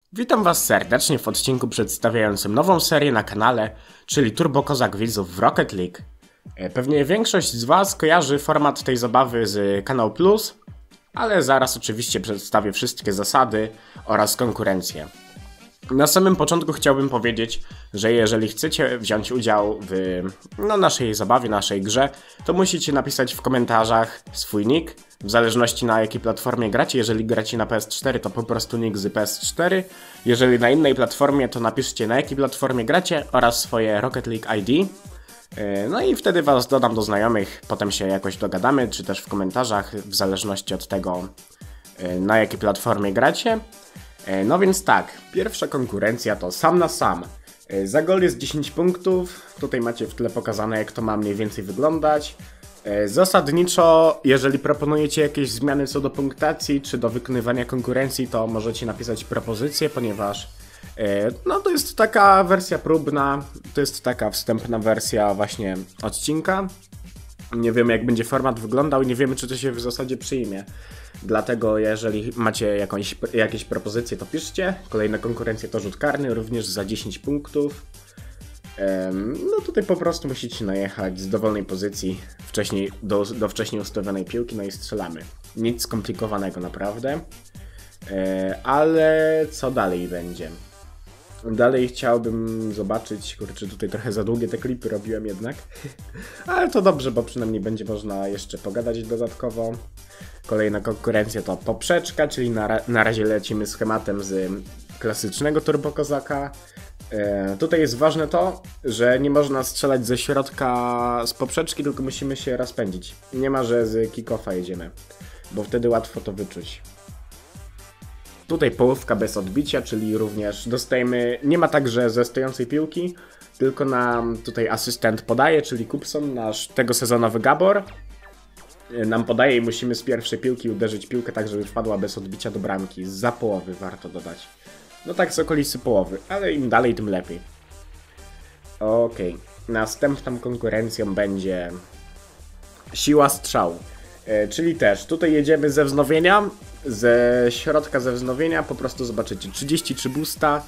Witam Was serdecznie w odcinku przedstawiającym nową serię na kanale, czyli Turbo Kozak widzów w Rocket League. Pewnie większość z Was kojarzy format tej zabawy z Kanał Plus, ale zaraz oczywiście przedstawię wszystkie zasady oraz konkurencję. Na samym początku chciałbym powiedzieć, że jeżeli chcecie wziąć udział w naszej zabawie, naszej grze, to musicie napisać w komentarzach swój nick, w zależności na jakiej platformie gracie. Jeżeli gracie na PS4, to po prostu nick z PS4. Jeżeli na innej platformie, to napiszcie na jakiej platformie gracie oraz swoje Rocket League ID. No i wtedy Was dodam do znajomych, potem się jakoś dogadamy, czy też w komentarzach, w zależności od tego, na jakiej platformie gracie. No więc tak, pierwsza konkurencja to sam na sam. Za gol jest 10 punktów, tutaj macie w tle pokazane, jak to ma mniej więcej wyglądać. Zasadniczo, jeżeli proponujecie jakieś zmiany co do punktacji, czy do wykonywania konkurencji, to możecie napisać propozycję, ponieważ to jest taka wersja próbna, to jest taka wstępna wersja właśnie odcinka. Nie wiemy, jak będzie format wyglądał i nie wiemy, czy to się w zasadzie przyjmie. Dlatego jeżeli macie jakieś propozycje, to piszcie. Kolejna konkurencja to rzut karny, również za 10 punktów. No tutaj po prostu musicie najechać z dowolnej pozycji do wcześniej ustawionej piłki, no i strzelamy. Nic skomplikowanego naprawdę. Ale co dalej będzie? Dalej chciałbym zobaczyć, kurczę, tutaj trochę za długie te klipy robiłem jednak. Ale to dobrze, bo przynajmniej będzie można jeszcze pogadać dodatkowo. Kolejna konkurencja to poprzeczka, czyli na razie lecimy schematem z klasycznego Turbo Kozaka. Tutaj jest ważne to, że nie można strzelać ze środka z poprzeczki, tylko musimy się rozpędzić. Nie ma, że z kick-offa jedziemy, bo wtedy łatwo to wyczuć. Tutaj połówka bez odbicia, czyli również dostajemy, nie ma tak, że ze stojącej piłki, tylko nam tutaj asystent podaje, czyli Kupson, nasz tegosezonowy Gabor. Nam podaje i musimy z pierwszej piłki uderzyć piłkę tak, żeby wpadła bez odbicia do bramki. Zza połowy warto dodać. No tak z okolicy połowy, ale im dalej, tym lepiej. Okej. Następną konkurencją będzie siła strzału. Czyli też tutaj jedziemy ze wznowienia, ze środka ze wznowienia, po prostu zobaczycie 33 boosta.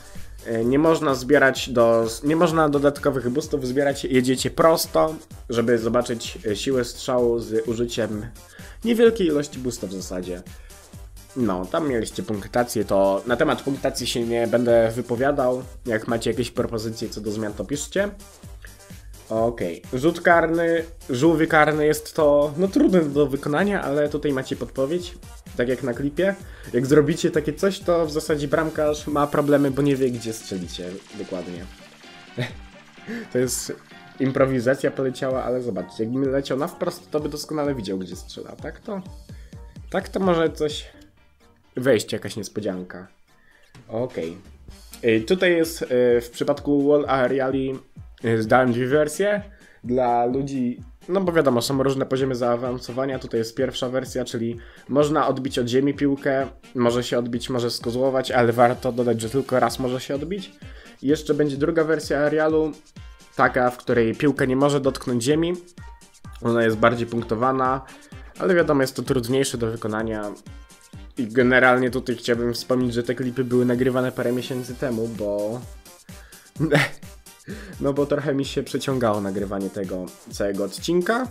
Nie można dodatkowych boostów zbierać, jedziecie prosto, żeby zobaczyć siłę strzału z użyciem niewielkiej ilości boostów w zasadzie. No, tam mieliście punktację, to na temat punktacji się nie będę wypowiadał. Jak macie jakieś propozycje co do zmian, to piszcie. Okej, rzut karny, żółwie karny jest to trudne do wykonania, ale tutaj macie podpowiedź, tak jak na klipie. Jak zrobicie takie coś, to w zasadzie bramkarz ma problemy, bo nie wie, gdzie strzelicie dokładnie. To jest improwizacja poleciała, ale zobaczcie, jakbym leciał na wprost, to by doskonale widział, gdzie strzela. Tak to może coś wejść, jakaś niespodzianka. Okej. Tutaj jest w przypadku Wall Aeriali zdałem dwie wersje dla ludzi, no bo wiadomo, są różne poziomy zaawansowania. Tutaj jest pierwsza wersja, czyli można odbić od ziemi piłkę, może się odbić, może skozłować, ale warto dodać, że tylko raz może się odbić. I jeszcze będzie druga wersja aerialu, taka, w której piłka nie może dotknąć ziemi. Ona jest bardziej punktowana, ale wiadomo, jest to trudniejsze do wykonania. I generalnie tutaj chciałbym wspomnieć, że te klipy były nagrywane parę miesięcy temu, bo bo trochę mi się przeciągało nagrywanie tego całego odcinka.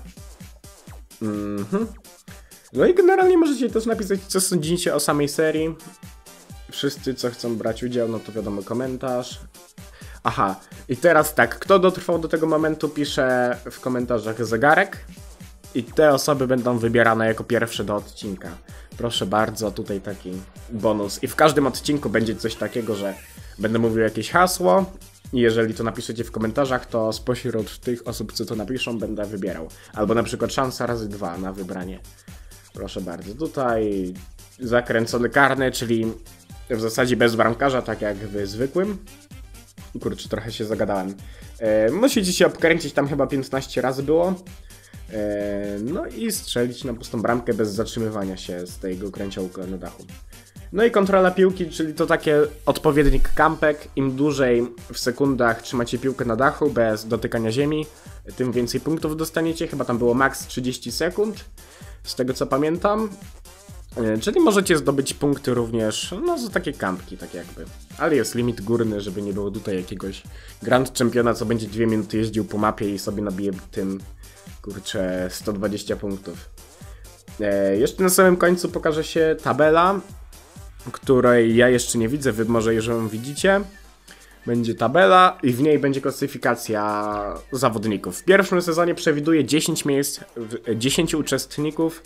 No i generalnie możecie też napisać, co sądzicie o samej serii. Wszyscy, co chcą brać udział, no to wiadomo, komentarz. Aha, i teraz tak, kto dotrwał do tego momentu, pisze w komentarzach zegarek. I te osoby będą wybierane jako pierwsze do odcinka. Proszę bardzo, tutaj taki bonus. I w każdym odcinku będzie coś takiego, że będę mówił jakieś hasło. I jeżeli to napiszecie w komentarzach, to spośród tych osób, co to napiszą, będę wybierał. Albo na przykład szansa razy 2 na wybranie. Proszę bardzo. Tutaj zakręcony karny, czyli w zasadzie bez bramkarza, tak jak w zwykłym. Kurczę, trochę się zagadałem. Musicie się obkręcić, tam chyba 15 razy było. No i strzelić na pustą bramkę bez zatrzymywania się z tego kręciołka na dachu. No i kontrola piłki, czyli to takie odpowiednik kampek. Im dłużej w sekundach trzymacie piłkę na dachu bez dotykania ziemi, tym więcej punktów dostaniecie. Chyba tam było max 30 sekund, z tego co pamiętam. Czyli możecie zdobyć punkty również za takie kampki, tak jakby. ale jest limit górny, żeby nie było tutaj jakiegoś Grand Championa, co będzie 2 minuty jeździł po mapie i sobie nabije tym, kurczę, 120 punktów. Jeszcze na samym końcu pokaże się tabela, której ja jeszcze nie widzę, wy może już ją widzicie. Będzie tabela i w niej będzie klasyfikacja zawodników. W pierwszym sezonie przewiduje 10 miejsc, 10 uczestników.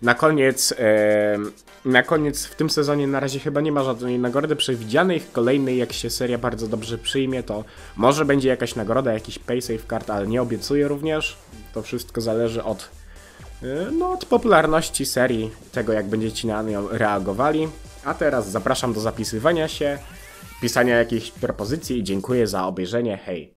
Na koniec w tym sezonie na razie chyba nie ma żadnej nagrody przewidzianej. W kolejnej, jak się seria bardzo dobrze przyjmie, to może będzie jakaś nagroda, jakiś pay save card, ale nie obiecuję również. To wszystko zależy od popularności serii, tego jak będziecie na nią reagowali. A teraz zapraszam do zapisywania się, pisania jakichś propozycji i dziękuję za obejrzenie. Hej!